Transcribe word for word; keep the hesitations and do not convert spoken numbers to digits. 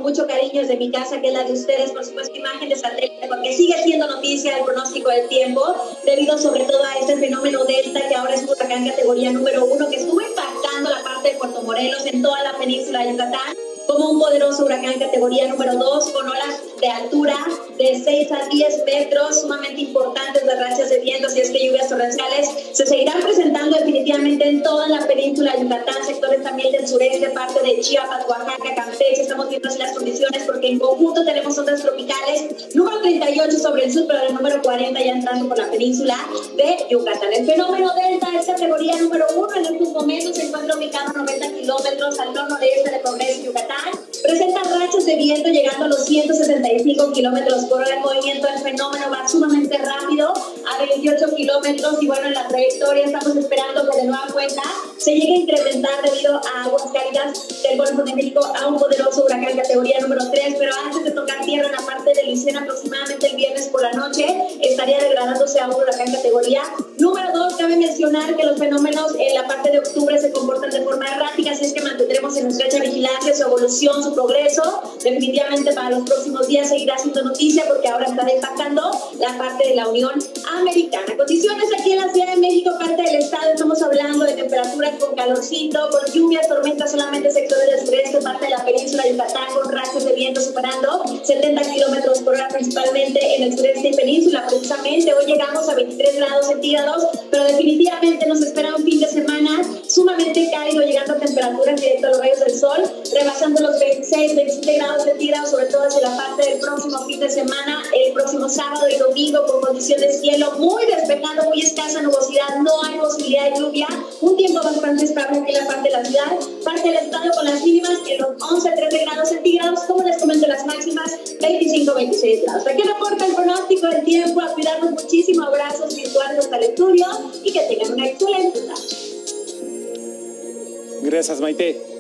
mucho cariño desde mi casa, que es la de ustedes, por supuesto, imagen de satélite, porque sigue siendo noticia el pronóstico del tiempo, debido sobre todo a este fenómeno Delta, que ahora es un huracán categoría número uno, que estuvo impactando la parte de Puerto Morelos en toda la península de Yucatán, como un poderoso huracán categoría número dos, con olas de altura de seis a diez metros, sumamente importantes de rachas de viento, y es que lluvias torrenciales se seguirán presentando definitivamente en toda la península de Yucatán, sectores también del sureste, parte de Chiapas, Oaxaca, Campeche. Estamos viendo así las condiciones porque en conjunto tenemos ondas tropicales, número treinta y ocho sobre el sur, pero el número cuarenta ya entrando por la península de Yucatán. El fenómeno Delta es categoría número uno, en estos momentos se encuentra ubicado a noventa kilómetros al noroeste de Progreso, Yucatán. Presenta rachas de viento llegando a los ciento sesenta y cinco kilómetros por hora. El movimiento del fenómeno va sumamente rápido, a veintiocho kilómetros, y bueno, en la trayectoria estamos esperando que de nueva cuenta se llegue a incrementar debido a aguas cálidas del Golfo de México a un poderoso huracán categoría número tres, pero antes de tocar tierra en la parte de Luisiana, aproximadamente el viernes por la noche, estaría degradándose a un huracán categoría número dos. Cabe mencionar que los fenómenos en la parte de octubre se comportan de forma errática, así es que mantendremos en estrecha vigilancia su evolución, su progreso. Definitivamente para los próximos días seguirá siendo noticia porque ahora está impactando la parte de la Unión Americana. Condiciones aquí en la Ciudad de México, parte del estado, estamos hablando de temperaturas con calorcito, con lluvias, tormentas solamente sectores del sureste, parte de la península de Yucatán, con rachas de viento superando setenta kilómetros por hora, principalmente en el sureste y península. Precisamente hoy llegamos a veintitrés grados centígrados, pero definitivamente nos espera un fin de semana sumamente cálido, llegando a temperaturas directo a los rayos del sol, rebasando los veintiséis, veintisiete grados centígrados, sobre todo hacia la parte del próximo fin de semana, el próximo sábado y domingo, con condiciones de cielo muy despejado, muy escasa nubosidad, no hay posibilidad de lluvia, un tiempo bastante estable aquí en la parte de la ciudad, parte del estado con las mínimas en los once, trece grados centígrados, como les comento, las máximas veinticinco, veintiséis grados. Aquí reporta el pronóstico del tiempo, a cuidarnos muchísimo, abrazos virtuales hasta el estudio y que tengan una excelente tarde. Gracias, Maite.